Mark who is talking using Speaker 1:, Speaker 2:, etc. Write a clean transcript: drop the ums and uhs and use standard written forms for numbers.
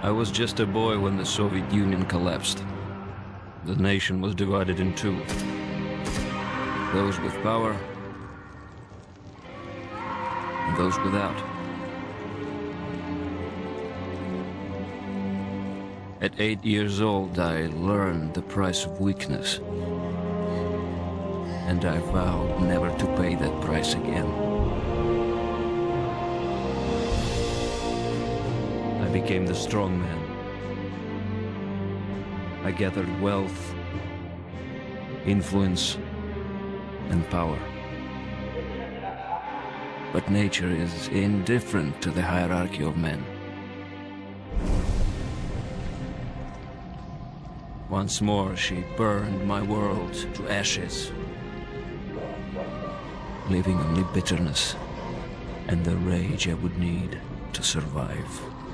Speaker 1: I was just a boy when the Soviet Union collapsed. The nation was divided in two. Those with power, and those without. At 8 years old, I learned the price of weakness. And I vowed never to pay that price again. I became the strong man. I gathered wealth, influence, and power. But nature is indifferent to the hierarchy of men. Once more, she burned my world to ashes, leaving only bitterness and the rage I would need to survive.